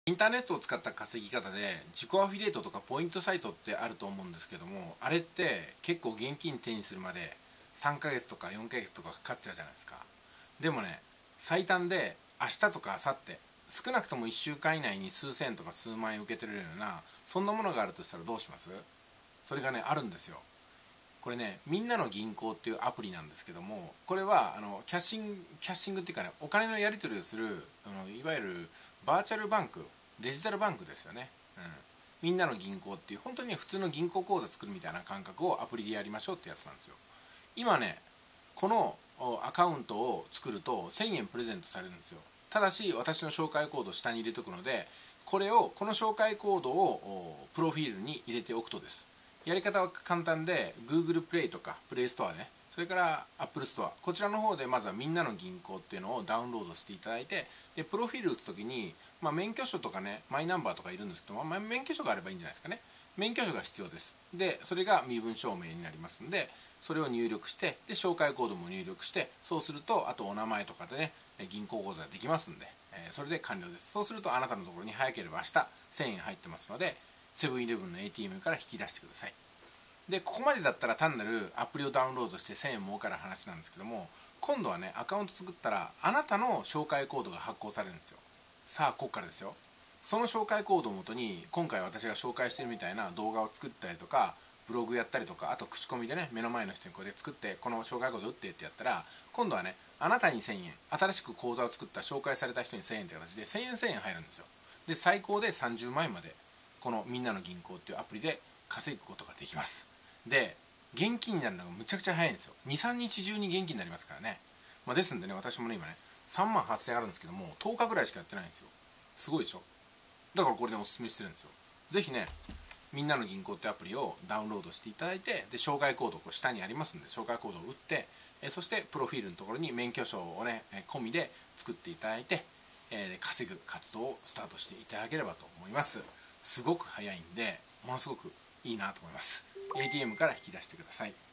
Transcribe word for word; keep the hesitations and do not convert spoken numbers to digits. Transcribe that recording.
インターネットを使った稼ぎ方で自己アフィリエイトとかポイントサイトってあると思うんですけども、あれって結構現金手にするまでさんかげつとかよんかげつとかかかっちゃうじゃないですか。でもね、最短で明日とか明後日、少なくともいっしゅうかん以内に数千円とか数万円受け取れるようなそんなものがあるとしたらどうします？それがね、あるんですよ。これね、みんなの銀行っていうアプリなんですけども、これはあのキャッシングキャッシングっていうかね、お金のやり取りをするあのいわゆるバーチャルバンク、デジタルバンクですよね。うん、みんなの銀行っていう本当に普通の銀行口座作るみたいな感覚をアプリでやりましょうってやつなんですよ。今ね、このアカウントを作るとせんえんプレゼントされるんですよ。ただし私の紹介コードを下に入れておくので、これをこの紹介コードをプロフィールに入れておくとです。やり方は簡単で Google プレイとか Play Store ね、それから Apple Store、 こちらの方でまずはみんなの銀行っていうのをダウンロードしていただいて、でプロフィール打つときに、まあ、免許証とかね、マイナンバーとかいるんですけど、まあ、免許証があればいいんじゃないですかね。免許証が必要です。でそれが身分証明になりますんで、それを入力して、で紹介コードも入力して、そうするとあとお名前とかでね、銀行口座ができますんで、それで完了です。そうするとあなたのところに早ければ明日せんえん入ってますので、セブンイレブンの エーティーエム から引き出してください。でここまでだったら単なるアプリをダウンロードしてせんえん儲かる話なんですけども、今度はね、アカウント作ったらあなたの紹介コードが発行されるんですよ。さあここからですよ。その紹介コードをもとに今回私が紹介してるみたいな動画を作ったりとか、ブログやったりとか、あと口コミでね、目の前の人にこれで作ってこの紹介コード打ってってやったら、今度はね、あなたにせんえん、新しく口座を作った紹介された人にせんえんって形でせんえんせんえん入るんですよ。で最高でさんじゅうまんえんまでこのみんなの銀行っていうアプリで稼ぐことができます。で現金になるのがむちゃくちゃ早いんですよ。にさんにち中に現金になりますからね。まあ、ですんでね、私もね今ねさんまんはっせんえんあるんですけども、とおかぐらいしかやってないんですよ。すごいでしょ。だからこれねおすすめしてるんですよ。ぜひね、みんなの銀行ってアプリをダウンロードしていただいて、で紹介コードこう下にありますんで、紹介コードを打って、えそしてプロフィールのところに免許証をね込みで作っていただいて、えー、稼ぐ活動をスタートしていただければと思います。すごく早いんでものすごくいいなと思います。 エーティーエム から引き出してください。